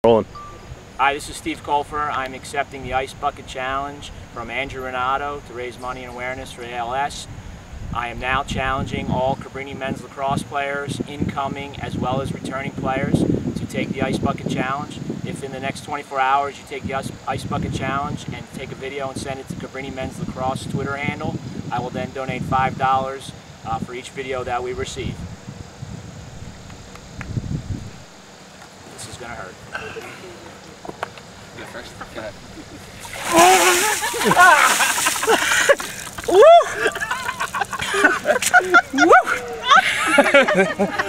Rolling. Hi, this is Steve Colfer. I'm accepting the Ice Bucket Challenge from Andrew Renato to raise money and awareness for ALS. I am now challenging all Cabrini men's lacrosse players, incoming as well as returning players, to take the Ice Bucket Challenge. If in the next 24 hours you take the Ice Bucket Challenge and take a video and send it to Cabrini men's lacrosse Twitter handle, I will then donate $5 for each video that we receive. This is going to hurt. Go first. Go ahead. Woo! Woo!